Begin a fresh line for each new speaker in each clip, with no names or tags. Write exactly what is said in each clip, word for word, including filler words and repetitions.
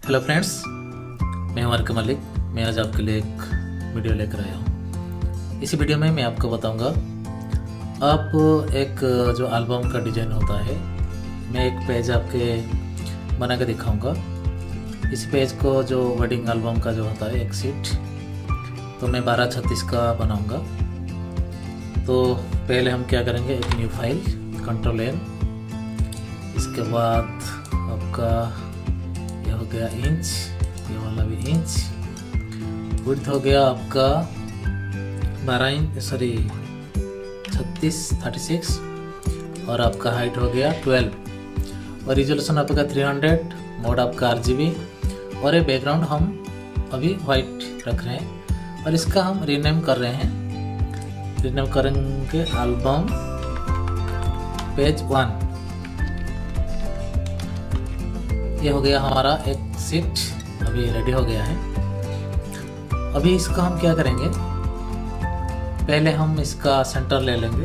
Hello friends, मैं हूं अर्क मलिक। मैं आज आपके लिए एक वीडियो लेकर आया हूं। इसी वीडियो में मैं आपको बताऊंगा आप एक जो एल्बम का डिज़ाइन होता है, मैं एक पेज आपके बना के दिखाऊंगा। इस पेज को जो वेडिंग एल्बम का जो होता है एक सीट, तो मैं बारह छत्तीस का बनाऊंगा। तो पहले हम क्या करेंगे, एक न्यू फाइल, कंट्रोल एन। इसके बाद आपका ये हो गया इंच, ये वाला भी इंच। विड्थ हो गया आपका बारह इंच, सॉरी छत्तीस थर्टी सिक्स, और आपका हाइट हो गया ट्वेल्व, और रिजोल्यूशन आपका थ्री हंड्रेड, मोड आपका आर जी बी, और ये बैकग्राउंड हम अभी वाइट रख रहे हैं। और इसका हम रीनेम कर रहे हैं, रीनेम करेंगे एल्बम पेज वन। ये हो गया हमारा एक सीट, अभी रेडी हो गया है। अभी इसका हम क्या करेंगे, पहले हम इसका सेंटर ले लेंगे।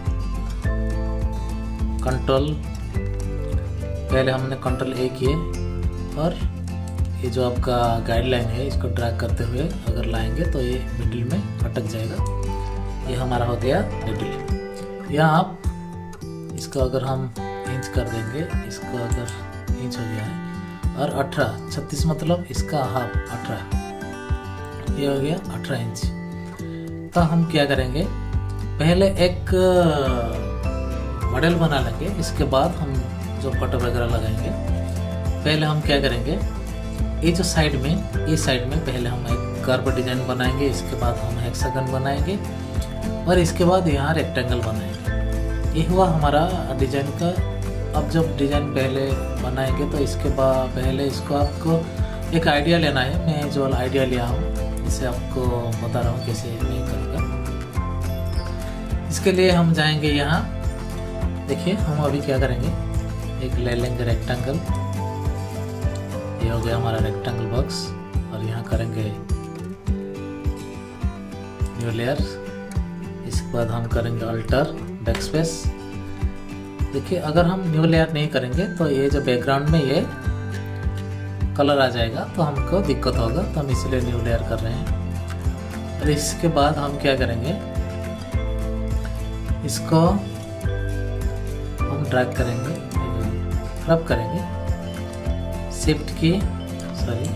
कंट्रोल, पहले हमने कंट्रोल ए किए, और ये जो आपका गाइडलाइन है इसको ड्रैग करते हुए अगर लाएंगे तो ये मिडिल में अटक जाएगा। ये हमारा हो गया मिडिल। यहाँ आप इसको अगर हम इंच कर देंगे, इसको अगर इंच हो गया है, और अठारह छत्तीस मतलब इसका हाफ अठारह, ये हो गया अठारह इंच। तो हम क्या करेंगे, पहले एक मॉडल बना लेंगे, इसके बाद हम जो फोटो वगैरह लगाएंगे। पहले हम क्या करेंगे, ये जो साइड में, ये साइड में पहले हम एक कर्व डिजाइन बनाएंगे, इसके बाद हम हेक्सागन बनाएंगे, और इसके बाद यहाँ रेक्टेंगल बनाएंगे। ये हुआ हमारा डिजाइन का। अब जब डिज़ाइन पहले बनाएंगे तो इसके बाद पहले इसको आपको एक आइडिया लेना है। मैं जो आइडिया लिया हूँ इसे आपको बता रहा हूँ कैसे मैं करूँगा। इसके लिए हम जाएंगे यहाँ, देखिए हम अभी क्या करेंगे, एक ले लेंगे रेक्टेंगल। ये हो गया हमारा रेक्टेंगल बॉक्स, और यहाँ करेंगे न्यू लेयर। इसके बाद हम करेंगे अल्टर बैकस्पेस। देखिए अगर हम न्यू लेयर नहीं करेंगे तो ये जो बैकग्राउंड में ये कलर आ जाएगा, तो हमको दिक्कत होगा, तो हम इसलिए न्यू लेयर कर रहे हैं। और इसके बाद हम क्या करेंगे, इसको हम ड्रैग करेंगे, क्रॉप करेंगे, शिफ्ट की सॉरी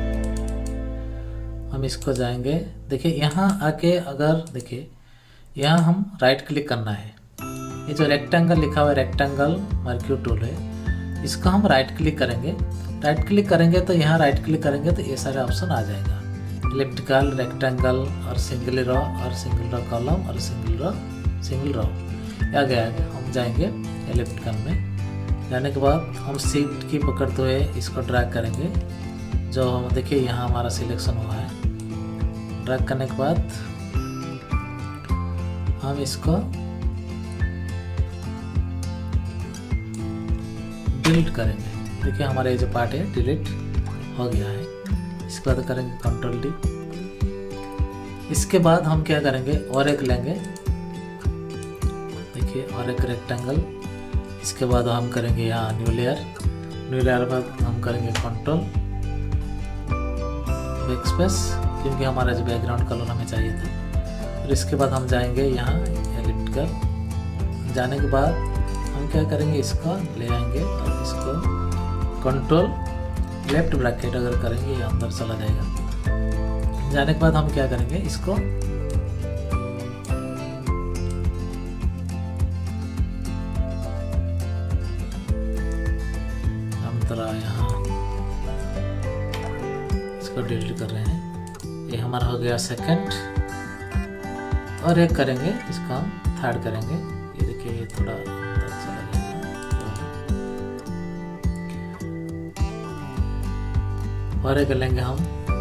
हम इसको जाएंगे। देखिए यहाँ आके अगर देखिए यहाँ हम राइट क्लिक करना है। ये जो रेक्टेंगल लिखा हुआ है, रेक्टेंगल मर्क्यू टूल है, इसको हम राइट क्लिक करेंगे। राइट क्लिक करेंगे तो यहाँ राइट क्लिक करेंगे तो ये सारे ऑप्शन आ जाएगा, इलिप्टिकल, रेक्टेंगल, और सिंगल रो, और सिंगल रो कॉलम, और सिंगल रो सिंगल रो आ गया। हम जाएंगे इलिप्टिकल में। जाने के बाद हम शिफ्ट की पकड़ते हुए इसको ड्रैग करेंगे। जो देखिए यहाँ हमारा सिलेक्शन हुआ है। ड्रैग करने के बाद हम इसको डिलीट करेंगे। देखिए हमारा ये जो पार्ट है डिलीट हो गया है। इसके बाद करेंगे कंट्रोल डी। इसके बाद हम क्या करेंगे, और एक लेंगे, देखिए और एक रेक्टेंगल। इसके बाद हम करेंगे यहाँ न्यू लेयर। न्यू लेयर बाद हम करेंगे कंट्रोल बैकस्पेस, क्योंकि हमारा जो बैकग्राउंड कलर हमें चाहिए था। और इसके बाद हम जाएंगे यहाँ एलिप्टिकल। जाने के बाद हम क्या करेंगे, इसको ले आएंगे और इसको कंट्रोल लेफ्ट ब्रैकेट अगर करेंगे ये अंदर चला जाएगा। जाने के बाद हम क्या करेंगे, इसको हम तरह यहाँ इसको डिलीट कर रहे हैं। ये हमारा हो गया सेकंड, और एक करेंगे इसका हम थर्ड करेंगे। ये देखिए ये थोड़ा और एक लेंगे हम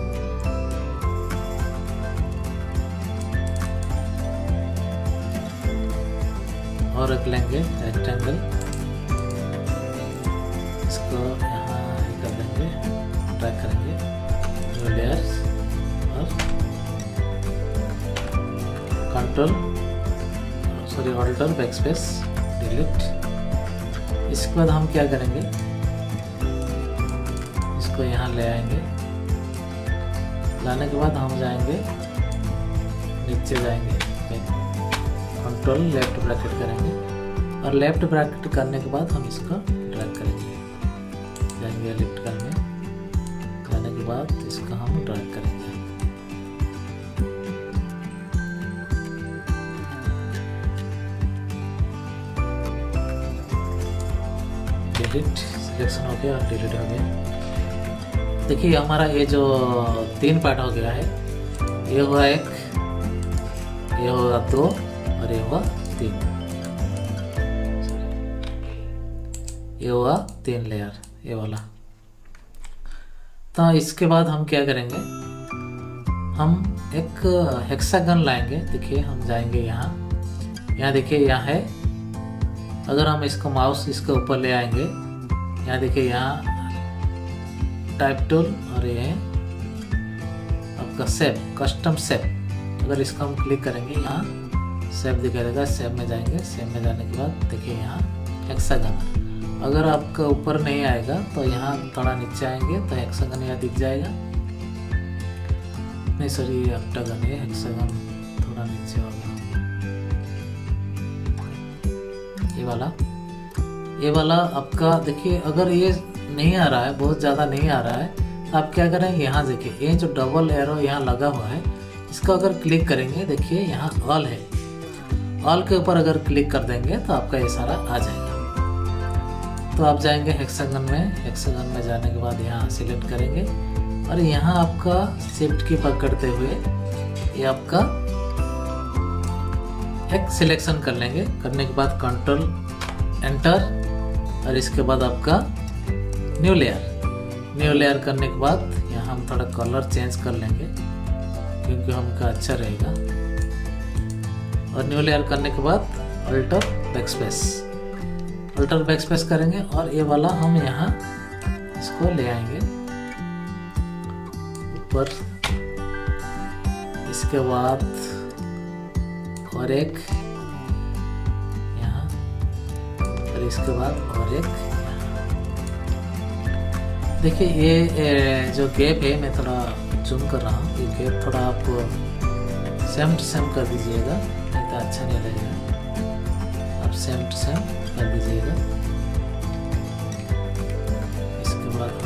और एक लेंगे रेक्टेंगल। इसको यहाँ कर देंगे, ड्रैग करेंगे न्यू लेयर्स, और control sorry alter backspace delete. इसके बाद हम क्या करेंगे, इसको यहाँ ले आएंगे। लाने के बाद हम जाएंगे नीचे जाएंगे, कंट्रोल लेफ्ट ब्रैकेट करेंगे और लेफ्ट ब्रैकेट करने के बाद हम इसको ड्रैग करेंगे। जाएंगे इलेक्ट्रिकल में, जाने के बाद इसको हम ड्रैग करेंगे। डिलीट सिलेक्शन हो गया और डिलीट हो गया। देखिए हमारा ये जो तीन पार्ट हो गया है, ये हुआ एक, ये हुआ दो और ये हुआ तीन, ये हुआ तीन लेयर ये वाला। तो इसके बाद हम क्या करेंगे, हम एक हेक्सागन लाएंगे। देखिए हम जाएंगे यहाँ, यहाँ देखिए यहाँ है, अगर हम इसको माउस इसके ऊपर ले आएंगे, यहाँ देखिए यहाँ टाइप टूल और ये है आपका शेप, कस्टम शेप। अगर इसको हम क्लिक करेंगे यहाँ शेप दिखाई देगा, शेप में जाएंगे, शेप में जाने के बाद देखिए यहाँ हेक्सागन। अगर आपका ऊपर नहीं आएगा तो यहाँ थोड़ा नीचे आएंगे तो हेक्सागन यहाँ दिख जाएगा। नहीं सॉरी ये ऑक्टागन है, हेक्सागन थोड़ा नीचे होगा। ये वाला ये वाला आपका देखिए, अगर ये नहीं आ रहा है, बहुत ज़्यादा नहीं आ रहा है, तो आप क्या करेंगे, यहाँ देखिए ये जो डबल एरो यहाँ लगा हुआ है, इसको अगर क्लिक करेंगे, देखिए यहाँ ऑल है, ऑल के ऊपर अगर क्लिक कर देंगे तो आपका ये सारा आ जाएगा। तो आप जाएंगे हेक्सागन में, हेक्सागन में जाने के बाद यहाँ सिलेक्ट करेंगे और यहाँ आपका शिफ्ट की पकड़ते हुए ये आपका एक सिलेक्शन कर लेंगे। करने के बाद कंट्रोल एंटर और इसके बाद आपका न्यू लेयर, न्यू लेयर करने के बाद यहाँ हम थोड़ा कलर चेंज कर लेंगे क्योंकि हमका अच्छा रहेगा। और न्यू लेयर करने के बाद अल्टर बैकस्पेस, अल्टर बैकस्पेस करेंगे और ये वाला हम यहाँ इसको ले आएंगे ऊपर। इसके बाद और एक यहाँ और इसके बाद और एक यहाँ। देखिए ये जो गैप है, मैं थोड़ा जूम कर रहा हूँ, ये गैप थोड़ा आप सेम टू सेम कर दीजिएगा, नहीं तो अच्छा नहीं लगेगा। आप सेम टू सेम कर दीजिएगा। इसके बाद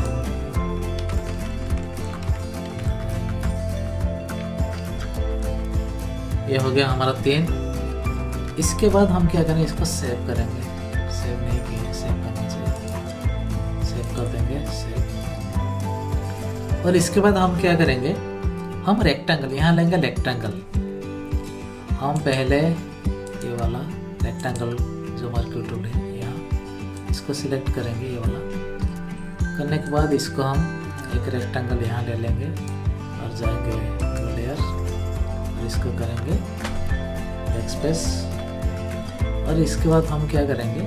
ये हो गया हमारा तीन। इसके बाद हम क्या करेंगे, इसको सेव करेंगे। सेव नहीं किए, सेव करना चाहिए, सेव कर देंगे सेव। और इसके बाद हम क्या करेंगे, हम रेक्टेंगल यहाँ लेंगे, रेक्टेंगल हम पहले ये वाला रेक्टेंगल जो मार्कर टूल है यहाँ, इसको सिलेक्ट करेंगे ये वाला। करने के बाद इसको हम एक रेक्टेंगल यहाँ ले लेंगे और जाएंगे लेयर और इसको करेंगे बैकस्पेस। और इसके बाद हम क्या करेंगे,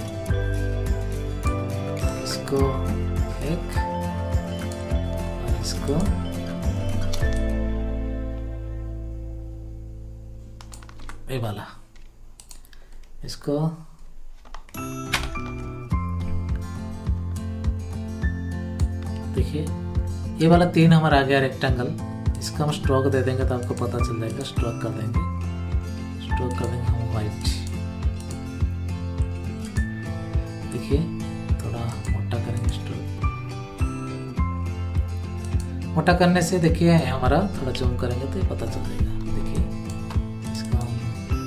इसको एक और इसको ये वाला, इसको देखिए ये वाला तीन हमारा आ गया रेक्टेंगल। इसका हम स्ट्रोक दे देंगे तो आपको पता चल जाएगा। स्ट्रोक कर देंगे, स्ट्रोक कर देंगे हम वाइट। देखिए थोड़ा मोटा करेंगे स्ट्रोक। मोटा करने से देखिए हमारा थोड़ा जूम करेंगे तो ये पता चल जाएगा। देखिए इसका हम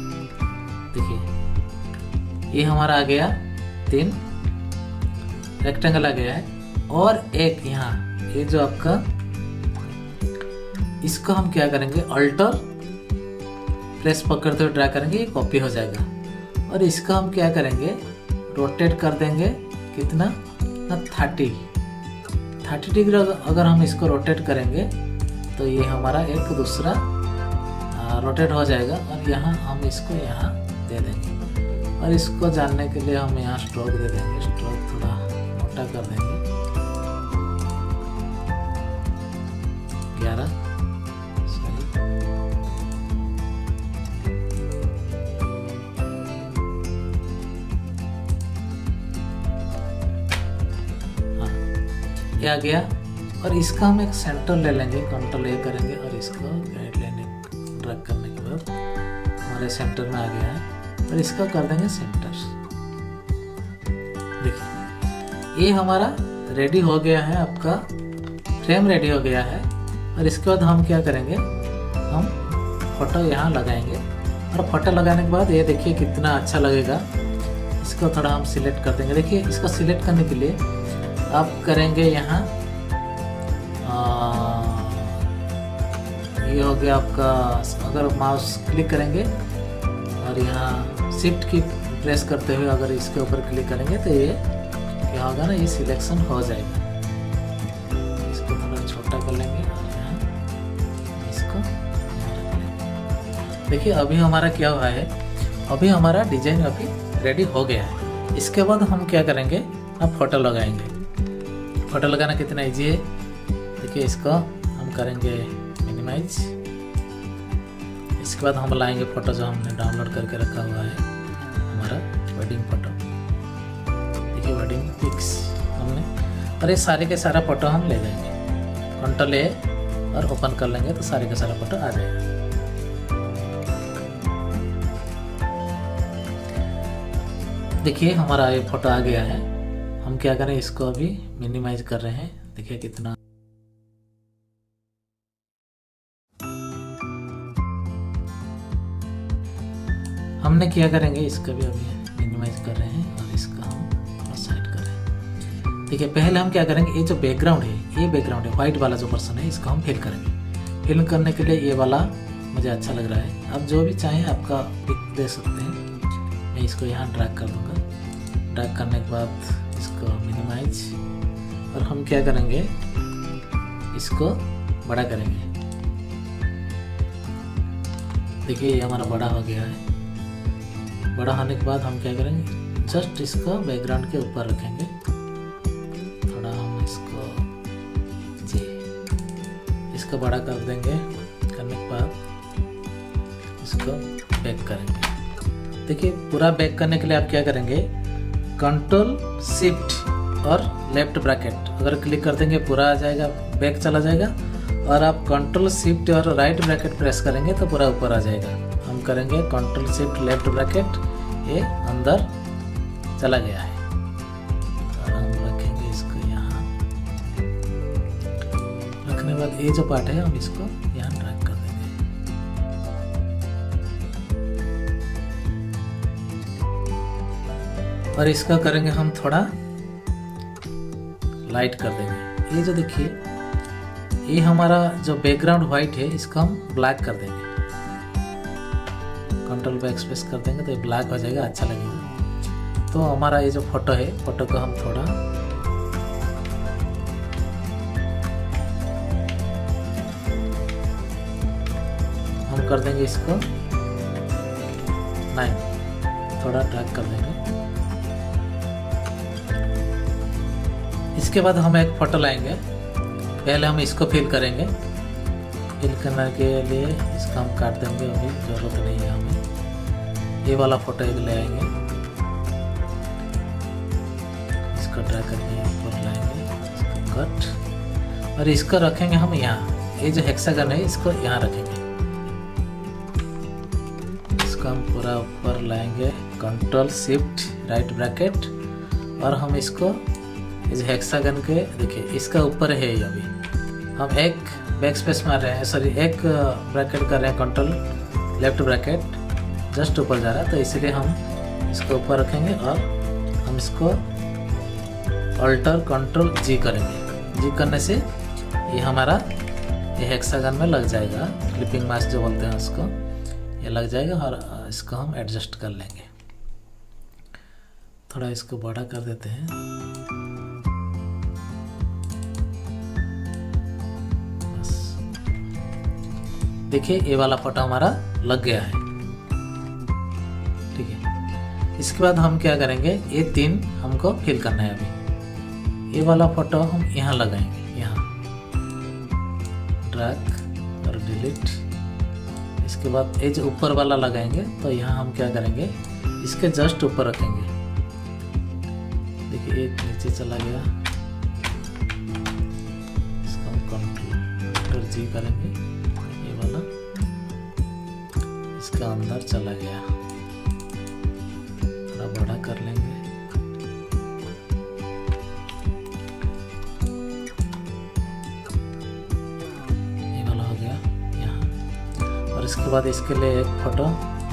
देखिए ये हमारा आ गया तीन रेक्टेंगल आ गया है। और एक यहाँ ये जो आपका, इसको हम क्या करेंगे, अल्टर प्रेस पकड़ते हुए ड्रैग करेंगे, ये कॉपी हो जाएगा। और इसका हम क्या करेंगे, रोटेट कर देंगे कितना ना थर्टी थर्टी डिग्री। अगर हम इसको रोटेट करेंगे तो ये हमारा एक दूसरा रोटेट हो जाएगा। और यहाँ हम इसको यहाँ दे देंगे और इसको जानने के लिए हम यहाँ स्ट्रोक दे देंगे। स्ट्रोक थोड़ा मोटा कर देंगे, ग्यारह सॉरी हाँ ये आ गया। और इसका हम एक सेंटर ले लेंगे, कंट्रोल ए करेंगे और इसको गाइडलाइन ड्रैग करने के बाद हमारे सेंटर में आ गया है और इसका कर देंगे सेंटर। देखिए ये हमारा रेडी हो गया है, आपका फ्रेम रेडी हो गया है। और इसके बाद हम क्या करेंगे, हम फोटो यहाँ लगाएंगे और फोटो लगाने के बाद ये देखिए कितना अच्छा लगेगा। इसको थोड़ा हम सिलेक्ट कर देंगे। देखिए इसको सिलेक्ट करने के लिए आप करेंगे यहाँ, ये हो गया आपका, अगर माउस क्लिक करेंगे और यहाँ शिफ्ट की प्रेस करते हुए अगर इसके ऊपर क्लिक करेंगे तो ये क्या होगा ना, ये सिलेक्शन हो जाएगा। इसको थोड़ा छोटा कर लेंगे और यहाँ इसको रख लेंगे। देखिए अभी हमारा क्या हुआ है, अभी हमारा डिजाइन अभी रेडी हो गया है। इसके बाद हम क्या करेंगे, अब फोटो लगाएंगे। फोटो लगाना कितना इजी है, देखिए इसको हम करेंगे मिनिमाइज। इसके बाद हम लाएंगे फोटो जो हमने डाउनलोड करके रखा हुआ है, हमारा वेडिंग फोटो। देखिए वेडिंग पिक्स हमने, और ये सारे के सारा फोटो हम ले जाएंगे, कंट्रोल ए और ओपन कर लेंगे तो सारे का सारा फोटो आ जाएगा। देखिए हमारा ये फोटो आ गया है। हम क्या करें, इसको अभी मिनिमाइज कर रहे हैं। देखिए कितना हमने क्या करेंगे, इसका भी अभी मिनिमाइज कर रहे हैं और इसका हम साइड कर रहे हैं। देखिए पहले हम क्या करेंगे, ये जो बैकग्राउंड है, ये बैकग्राउंड है व्हाइट वाला जो पर्सन है, इसको हम फिल करेंगे। फिल करने के लिए ये वाला मुझे अच्छा लग रहा है। आप जो भी चाहें आपका पिक दे सकते हैं। मैं इसको यहाँ ड्रैग कर दूँगा। ड्रैग करने के बाद इसको मिनिमाइज, और हम क्या करेंगे, इसको बड़ा करेंगे। देखिए ये हमारा बड़ा हो गया है। बड़ा होने के बाद हम क्या करेंगे, जस्ट इसको बैकग्राउंड के ऊपर रखेंगे। थोड़ा हम इसको जी इसको बड़ा कर देंगे। करने के बाद इसको बैक करेंगे। देखिए पूरा बैक करने के लिए आप क्या करेंगे, कंट्रोल शिफ्ट और लेफ्ट ब्रैकेट अगर क्लिक कर देंगे पूरा आ जाएगा, बैक चला जाएगा। और आप कंट्रोल शिफ्ट और राइट ब्रैकेट प्रेस करेंगे तो पूरा ऊपर आ जाएगा। हम करेंगे कंट्रोल शिफ्ट लेफ्ट ब्रैकेट, ये अंदर चला गया है। और हम रखेंगे इसको यहाँ। रखने के बाद ये जो पार्ट है हम इसको यहाँ ड्रैग कर देंगे। और इसका करेंगे हम थोड़ा लाइट कर देंगे। ये जो देखिए ये हमारा जो बैकग्राउंड व्हाइट है, इसका हम ब्लैक कर देंगे। कंट्रोल बैक स्पेस कर देंगे तो ये ब्लैक हो जाएगा, अच्छा लगेगा। तो हमारा ये जो फोटो है, फोटो को हम थोड़ा हम कर देंगे, इसको नाइन थोड़ा ड्रैग कर देंगे। इसके बाद हम एक फोटो लाएंगे। पहले हम इसको फिल करेंगे। फिल करने के लिए इसका हम काट देंगे, अभी ज़रूरत नहीं है हमें। ये वाला फोटो एक ले आएंगे, इसको ड्रैग करके ऊपर लाएंगे, इसको कट, और इसको रखेंगे हम यहाँ। ये जो हेक्सागन है इसको यहाँ रखेंगे। इसको हम पूरा ऊपर लाएंगे, कंट्रोल शिफ्ट राइट ब्रैकेट, और हम इसको इस हेक्सागन के देखिए इसका ऊपर है। अभी हम एक बैक स्पेस मार रहे हैं, सॉरी एक ब्रैकेट कर रहे हैं, कंट्रोल लेफ्ट ब्रैकेट जस्ट ऊपर जा रहा है, तो इसलिए हम इसको ऊपर रखेंगे और हम इसको अल्टर कंट्रोल जी करेंगे। जी करने से ये हमारा ये हेक्सागन में लग जाएगा, क्लिपिंग मास्क जो बोलते हैं उसको, ये लग जाएगा। और इसको हम एडजस्ट कर लेंगे। थोड़ा इसको बड़ा कर देते हैं। देखिए ये वाला फोटो हमारा लग गया है, ठीक है। इसके बाद हम क्या करेंगे, ये तीन हमको फिल करना है। अभी ये वाला फोटो हम यहाँ लगाएंगे, यहाँ ड्रैग और डिलीट। इसके बाद ये जो ऊपर वाला लगाएंगे, तो यहाँ हम क्या करेंगे, इसके जस्ट ऊपर रखेंगे। देखिए एक नीचे चला गया, जी करेंगे, ये वाला इसका अंदर चला गया, थोड़ा बड़ा कर लेंगे। ये वाला हो गया यहाँ। और इसके बाद इसके लिए एक फोटो,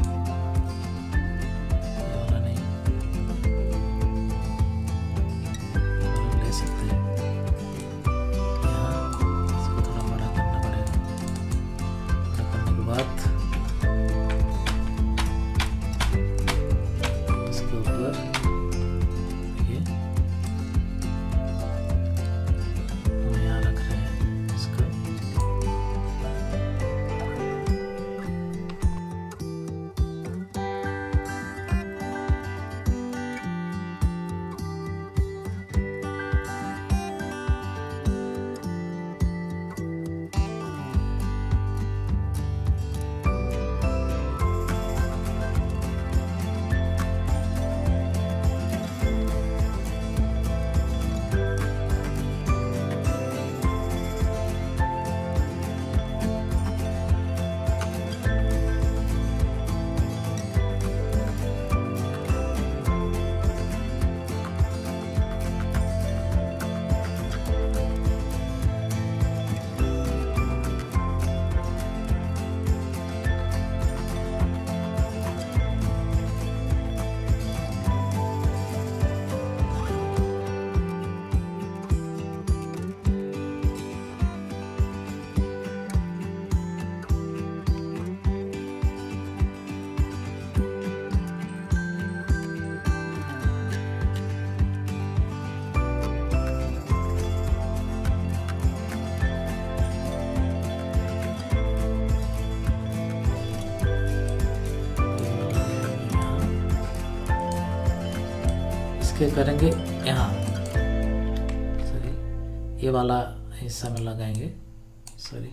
इसके करेंगे यहाँ, सॉरी ये वाला हिस्सा में लगाएंगे, सॉरी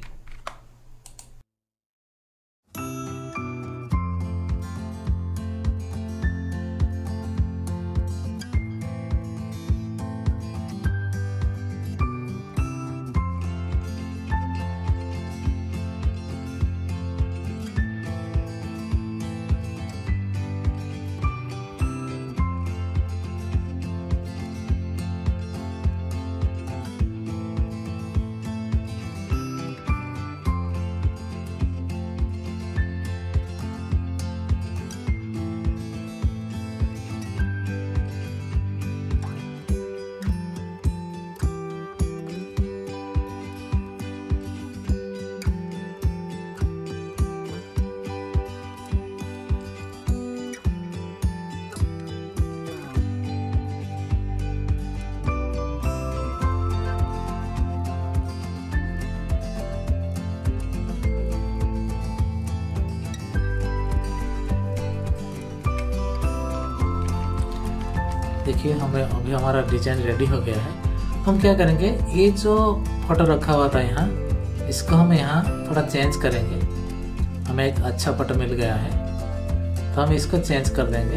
देखिए हमें अभी हमारा डिजाइन रेडी हो गया है। हम क्या करेंगे, ये जो फोटो रखा हुआ था यहाँ, इसको हम यहाँ थोड़ा चेंज करेंगे। हमें एक अच्छा फोटो मिल गया है तो हम इसको चेंज कर देंगे।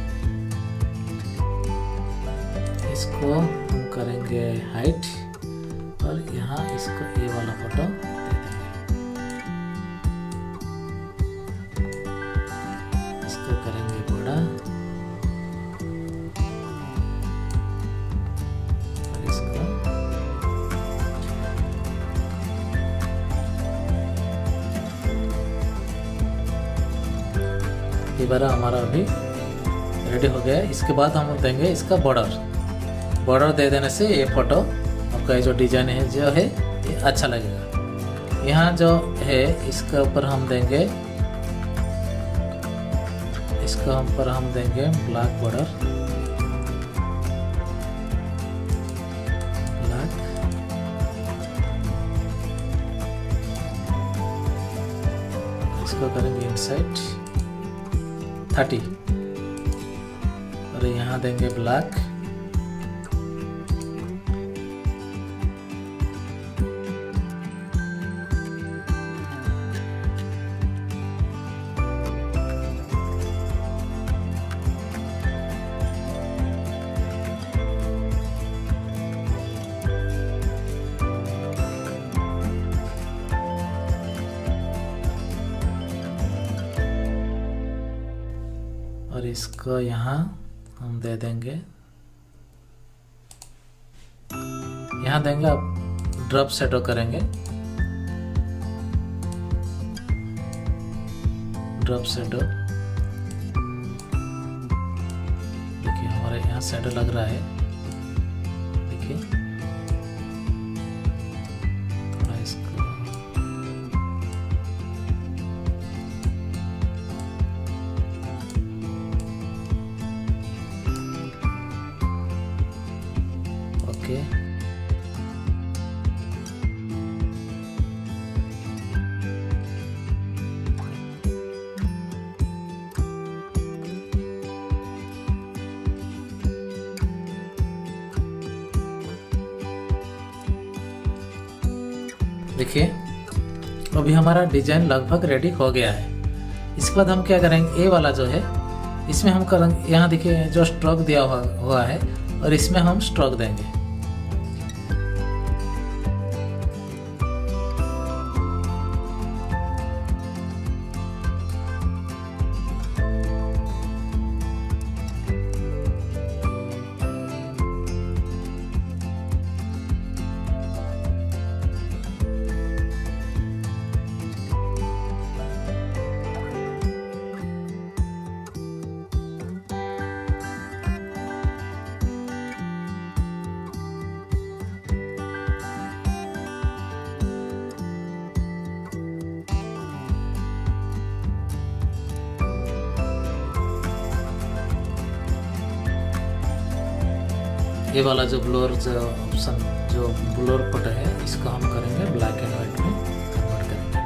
इसको हम करेंगे हाइट और यहाँ इसको ये वाला फोटो दे देंगे। इसको करेंगे बड़ा और इसको ये बार हमारा अभी रेडी हो गया है। इसके बाद हम देंगे इसका बॉर्डर। बॉर्डर दे देने से ये फोटो आपका जो डिजाइन है जो है ये अच्छा लगेगा। यहाँ जो है इसके ऊपर हम देंगे, इसके ऊपर हम देंगे ब्लैक बॉर्डर, ब्लैक। इसको करेंगे इनसाइड थर्टी और यहाँ देंगे ब्लैक। इसको यहाँ हम दे देंगे, यहाँ देंगे, आप ड्रॉप शैडो करेंगे, ड्रॉप शैडो। देखिए हमारे यहाँ शैडो लग रहा है, देखिए थोड़ा इसको ओके। देखिए अभी हमारा डिजाइन लगभग रेडी हो गया है। इसके बाद हम क्या करेंगे, ए वाला जो है इसमें हम करेंगे, यहाँ देखिए जो स्ट्रोक दिया हुआ है और इसमें हम स्ट्रोक देंगे। ये वाला जो ब्लोर जो ऑप्शन जो ब्लोर पट है इसको हम करेंगे ब्लैक एंड वाइट में कन्वर्ट करेंगे।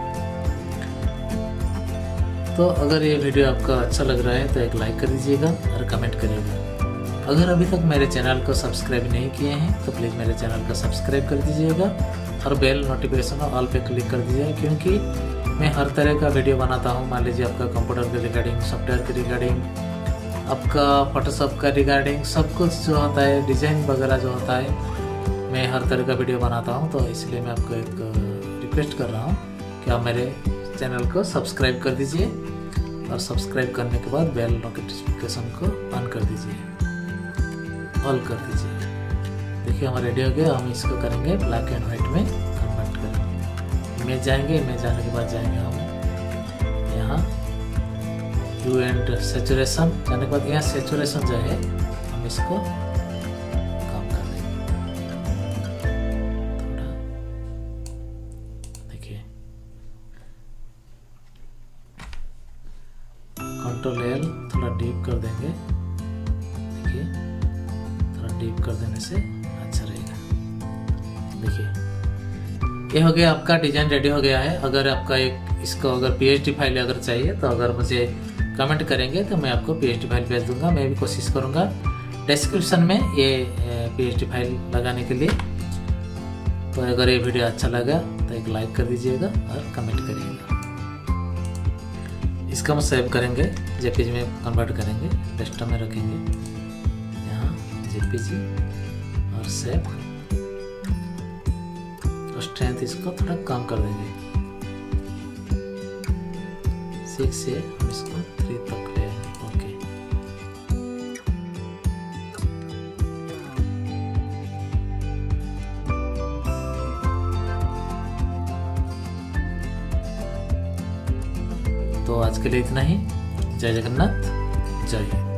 तो अगर ये वीडियो आपका अच्छा लग रहा है तो एक लाइक कर दीजिएगा और कमेंट करिएगा। अगर अभी तक मेरे चैनल को सब्सक्राइब नहीं किए हैं तो प्लीज़ मेरे चैनल को सब्सक्राइब कर दीजिएगा और बेल नोटिफिकेशन ऑल पे क्लिक कर दीजिएगा, क्योंकि मैं हर तरह का वीडियो बनाता हूँ। मान लीजिए आपका कंप्यूटर के रिगार्डिंग, सॉफ्टवेयर के रिगार्डिंग, आपका फोटोशॉप का रिगार्डिंग, सब कुछ जो होता है, डिज़ाइन वगैरह जो होता है, मैं हर तरह का वीडियो बनाता हूं। तो इसलिए मैं आपको एक रिक्वेस्ट कर रहा हूं कि आप मेरे चैनल को सब्सक्राइब कर दीजिए और सब्सक्राइब करने के बाद बेल नोटिफिकेशन को ऑन कर दीजिए, ऑल कर दीजिए। देखिए हमारा रेडी हो गया। हम इसको करेंगे ब्लैक एंड वाइट में कन्वर्ट करेंगे। इमेज जाएंगे, इमेज जाने के बाद जाएंगे हम यहाँ ह्यू एंड सैचुरेशन, जाने के बाद यहाँ सैचुरेशन जो है हम इसको कम कर देंगे थोड़ा। देखिए कंट्रोल एल थोड़ा डीप कर देंगे। देखिए थोड़ा डीप कर देने से अच्छा रहेगा। देखिए ये हो गया, आपका डिजाइन रेडी हो गया है। अगर आपका एक इसको अगर पीएचडी फाइल अगर चाहिए तो अगर मुझे कमेंट करेंगे तो मैं आपको पीएचडी फाइल भेज दूंगा। मैं भी कोशिश करूंगा डिस्क्रिप्शन में ये पीएचडी फाइल लगाने के लिए। तो अगर ये वीडियो अच्छा लगा तो एक लाइक कर दीजिएगा और कमेंट करिएगा। इसका हम सेव करेंगे, जेपीजी में कन्वर्ट करेंगे, डेस्कटॉप में रखेंगे, यहाँ जेपीजी और सेव। और स्ट्रेंथ इसको थोड़ा कम कर देंगे, सिक्स से हम इसको थ्री तक ले आएंगे। ओके तो आज के लिए इतना ही। जय जगन्नाथ, जय हिंद।